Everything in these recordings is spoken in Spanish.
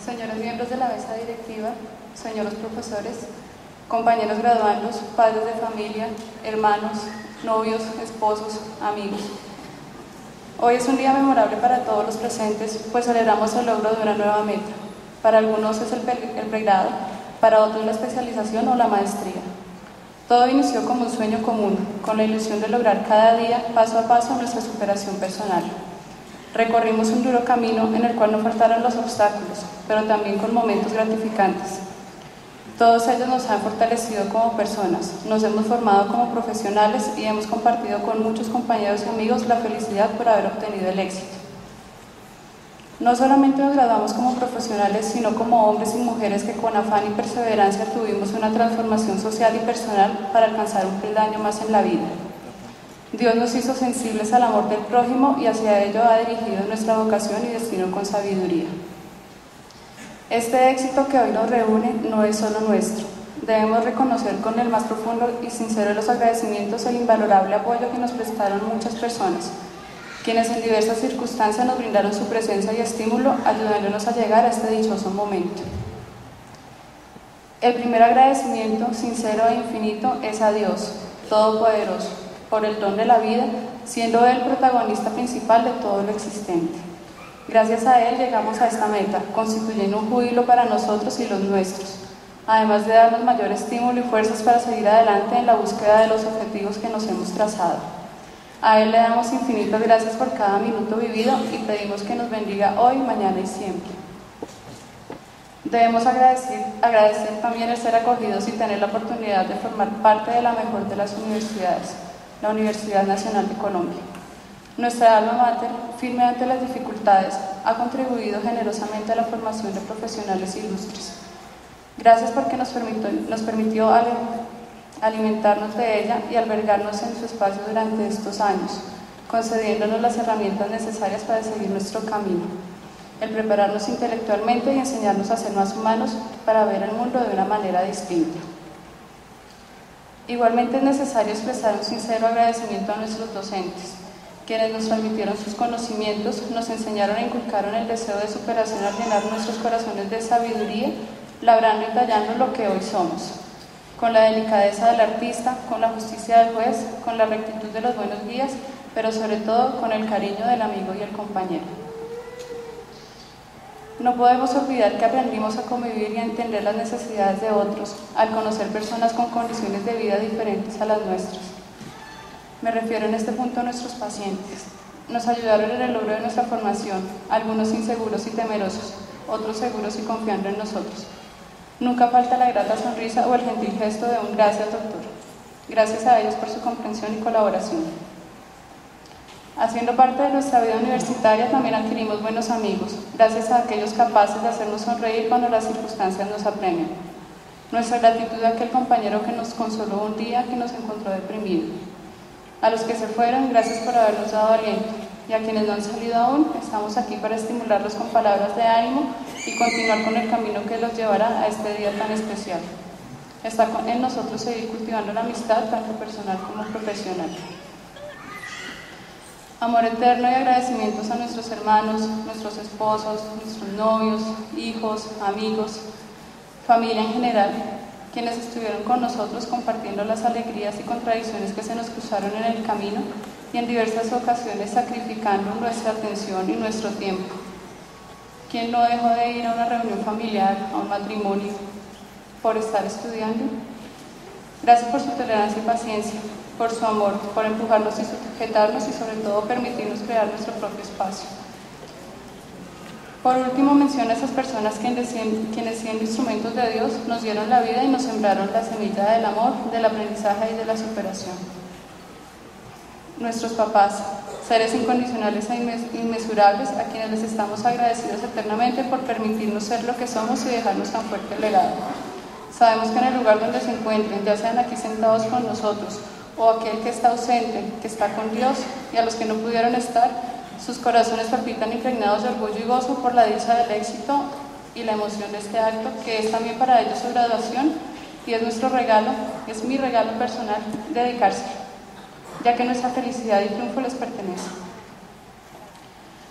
señores miembros de la mesa directiva, señores profesores, compañeros graduandos, padres de familia, hermanos, novios, esposos, amigos. Hoy es un día memorable para todos los presentes, pues celebramos el logro de una nueva meta. Para algunos es el pregrado, para otros la especialización o la maestría. Todo inició como un sueño común, con la ilusión de lograr cada día, paso a paso, nuestra superación personal. Recorrimos un duro camino en el cual no faltaron los obstáculos, pero también con momentos gratificantes. Todos ellos nos han fortalecido como personas, nos hemos formado como profesionales y hemos compartido con muchos compañeros y amigos la felicidad por haber obtenido el éxito. No solamente nos graduamos como profesionales, sino como hombres y mujeres que con afán y perseverancia tuvimos una transformación social y personal para alcanzar un peldaño más en la vida. Dios nos hizo sensibles al amor del prójimo y hacia ello ha dirigido nuestra vocación y destino con sabiduría. Este éxito que hoy nos reúne no es solo nuestro. Debemos reconocer con el más profundo y sincero de los agradecimientos el invalorable apoyo que nos prestaron muchas personas, quienes en diversas circunstancias nos brindaron su presencia y estímulo, ayudándonos a llegar a este dichoso momento. El primer agradecimiento sincero e infinito es a Dios, Todopoderoso, por el don de la vida, siendo Él protagonista principal de todo lo existente. Gracias a Él llegamos a esta meta, constituyendo un júbilo para nosotros y los nuestros, además de darnos mayor estímulo y fuerzas para seguir adelante en la búsqueda de los objetivos que nos hemos trazado. A Él le damos infinitas gracias por cada minuto vivido y pedimos que nos bendiga hoy, mañana y siempre. Debemos agradecer también el ser acogidos y tener la oportunidad de formar parte de la mejor de las universidades, la Universidad Nacional de Colombia. Nuestra alma mater, firme ante las dificultades, ha contribuido generosamente a la formación de profesionales ilustres. Gracias porque nos permitió alimentarnos de ella y albergarnos en su espacio durante estos años, concediéndonos las herramientas necesarias para seguir nuestro camino, el prepararnos intelectualmente y enseñarnos a ser más humanos para ver el mundo de una manera distinta. Igualmente es necesario expresar un sincero agradecimiento a nuestros docentes, quienes nos transmitieron sus conocimientos, nos enseñaron e inculcaron el deseo de superación al llenar nuestros corazones de sabiduría, labrando y tallando lo que hoy somos, con la delicadeza del artista, con la justicia del juez, con la rectitud de los buenos guías, pero sobre todo con el cariño del amigo y el compañero. No podemos olvidar que aprendimos a convivir y a entender las necesidades de otros, al conocer personas con condiciones de vida diferentes a las nuestras. Me refiero en este punto a nuestros pacientes. Nos ayudaron en el logro de nuestra formación, algunos inseguros y temerosos, otros seguros y confiando en nosotros. Nunca falta la grata sonrisa o el gentil gesto de un gracias, doctor. Gracias a ellos por su comprensión y colaboración. Haciendo parte de nuestra vida universitaria también adquirimos buenos amigos, gracias a aquellos capaces de hacernos sonreír cuando las circunstancias nos apremian. Nuestra gratitud a aquel compañero que nos consoló un día que nos encontró deprimido. A los que se fueron, gracias por habernos dado aliento. Y a quienes no han salido aún, estamos aquí para estimularlos con palabras de ánimo y continuar con el camino que los llevará a este día tan especial. Está en nosotros seguir cultivando la amistad, tanto personal como profesional. Amor eterno y agradecimientos a nuestros hermanos, nuestros esposos, nuestros novios, hijos, amigos, familia en general, quienes estuvieron con nosotros compartiendo las alegrías y contradicciones que se nos cruzaron en el camino y en diversas ocasiones sacrificando nuestra atención y nuestro tiempo. ¿Quién no dejó de ir a una reunión familiar, a un matrimonio, por estar estudiando? Gracias por su tolerancia y paciencia, por su amor, por empujarnos y sujetarnos y sobre todo permitirnos crear nuestro propio espacio. Por último, menciono a esas personas quienes siendo instrumentos de Dios nos dieron la vida y nos sembraron la semilla del amor, del aprendizaje y de la superación. Nuestros papás, seres incondicionales e inmesurables, a quienes les estamos agradecidos eternamente por permitirnos ser lo que somos y dejarnos tan fuerte el legado. Sabemos que en el lugar donde se encuentren, ya sean aquí sentados con nosotros o aquel que está ausente, que está con Dios, y a los que no pudieron estar, sus corazones palpitan impregnados de orgullo y gozo por la dicha del éxito y la emoción de este acto, que es también para ellos su graduación y es nuestro regalo, es mi regalo personal, dedicarse, ya que nuestra felicidad y triunfo les pertenece.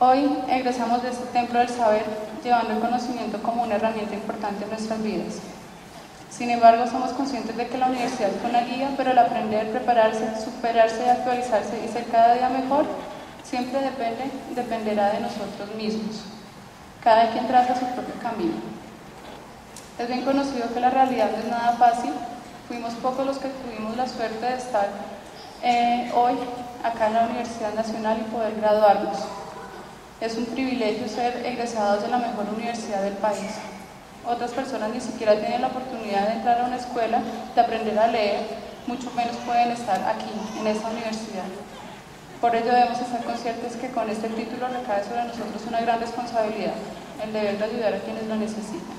Hoy egresamos de este templo del saber, llevando el conocimiento como una herramienta importante en nuestras vidas. Sin embargo, somos conscientes de que la universidad es una guía, pero el aprender, prepararse, superarse, actualizarse y ser cada día mejor siempre dependerá de nosotros mismos. Cada quien traza su propio camino. Es bien conocido que la realidad no es nada fácil. Fuimos pocos los que tuvimos la suerte de estar hoy acá en la Universidad Nacional y poder graduarnos. Es un privilegio ser egresados de la mejor universidad del país. Otras personas ni siquiera tienen la oportunidad de entrar a una escuela, de aprender a leer, mucho menos pueden estar aquí, en esta universidad. Por ello debemos estar conscientes que con este título recae sobre nosotros una gran responsabilidad, el deber de ayudar a quienes lo necesitan.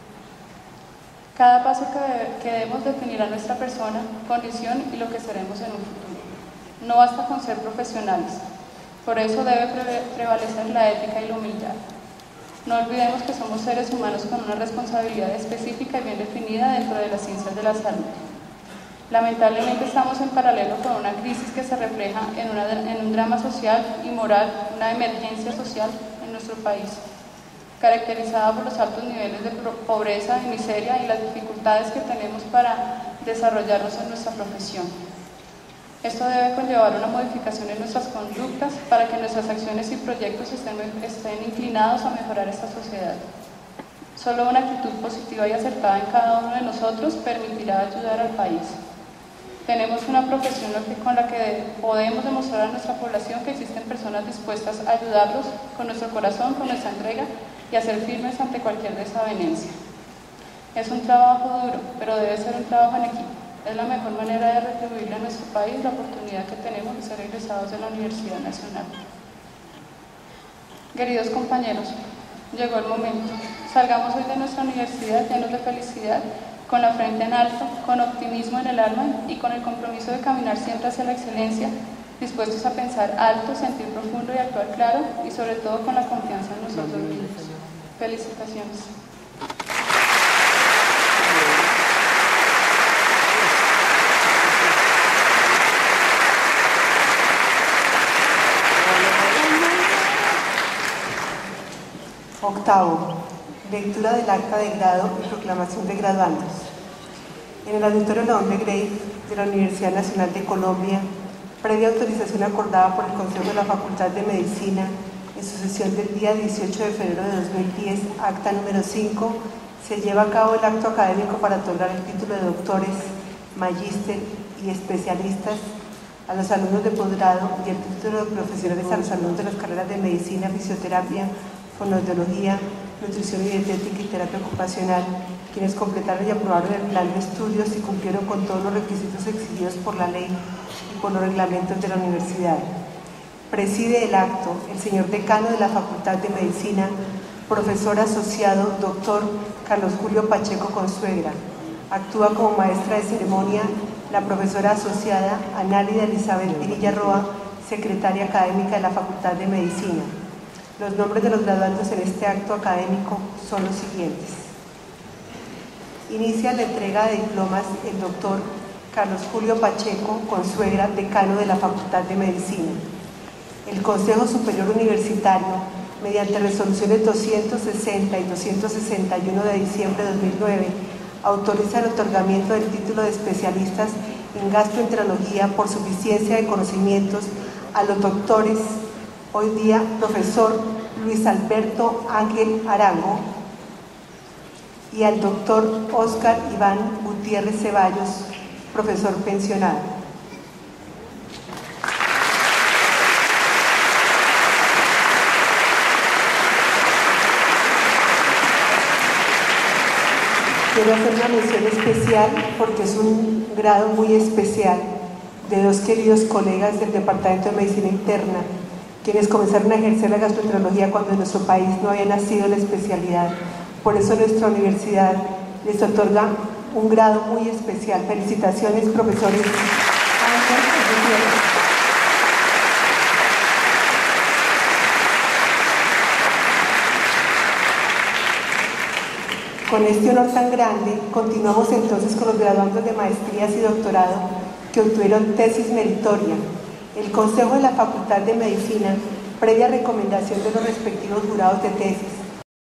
Cada paso que debemos definirá nuestra persona, condición y lo que seremos en un futuro. No basta con ser profesionales, por eso debe prevalecer la ética y la humildad. No olvidemos que somos seres humanos con una responsabilidad específica y bien definida dentro de las ciencias de la salud. Lamentablemente estamos en paralelo con una crisis que se refleja en un drama social y moral, una emergencia social en nuestro país, caracterizada por los altos niveles de pobreza y miseria y las dificultades que tenemos para desarrollarnos en nuestra profesión. Esto debe conllevar una modificación en nuestras conductas para que nuestras acciones y proyectos estén inclinados a mejorar esta sociedad. Solo una actitud positiva y acertada en cada uno de nosotros permitirá ayudar al país. Tenemos una profesión con la que podemos demostrar a nuestra población que existen personas dispuestas a ayudarlos con nuestro corazón, con nuestra entrega y a ser firmes ante cualquier desavenencia. Es un trabajo duro, pero debe ser un trabajo en equipo. Es la mejor manera de retribuirle a nuestro país la oportunidad que tenemos de ser egresados de la Universidad Nacional. Queridos compañeros, llegó el momento. Salgamos hoy de nuestra universidad llenos de felicidad, con la frente en alto, con optimismo en el alma y con el compromiso de caminar siempre hacia la excelencia, dispuestos a pensar alto, sentir profundo y actuar claro, y sobre todo con la confianza en nosotros mismos. Felicitaciones. Octavo, lectura del acta de grado y proclamación de graduandos. En el auditorio León de Grey de la Universidad Nacional de Colombia, previa autorización acordada por el Consejo de la Facultad de Medicina en su sesión del día 18 de febrero de 2010, acta número 5, se lleva a cabo el acto académico para otorgar el título de doctores, magíster y especialistas a los alumnos de posgrado y el título de profesionales a los alumnos de las carreras de medicina, fisioterapia, fonoaudiología, nutrición y dietética y terapia ocupacional, quienes completaron y aprobaron el plan de estudios y cumplieron con todos los requisitos exigidos por la ley y por los reglamentos de la universidad. Preside el acto el señor decano de la Facultad de Medicina, profesor asociado, doctor Carlos Julio Pacheco Consuegra. Actúa como maestra de ceremonia la profesora asociada Análida Elizabeth Pinilla Roa, secretaria académica de la Facultad de Medicina. Los nombres de los graduandos en este acto académico son los siguientes. Inicia la entrega de diplomas el doctor Carlos Julio Pacheco Consuegra, decano de la Facultad de Medicina. El Consejo Superior Universitario, mediante resoluciones 260 y 261 de diciembre de 2009, autoriza el otorgamiento del título de especialistas en gastroenterología por suficiencia de conocimientos a los doctores, hoy día profesor Luis Alberto Ángel Arango, y al doctor Óscar Iván Gutiérrez Ceballos, profesor pensionado. Quiero hacer una mención especial porque es un grado muy especial de dos queridos colegas del Departamento de Medicina Interna, quienes comenzaron a ejercer la gastroenterología cuando en nuestro país no había nacido la especialidad. Por eso nuestra universidad les otorga un grado muy especial. Felicitaciones, profesores. Con este honor tan grande, continuamos entonces con los graduandos de maestrías y doctorado que obtuvieron tesis meritoria. El Consejo de la Facultad de Medicina previa recomendación de los respectivos jurados de tesis,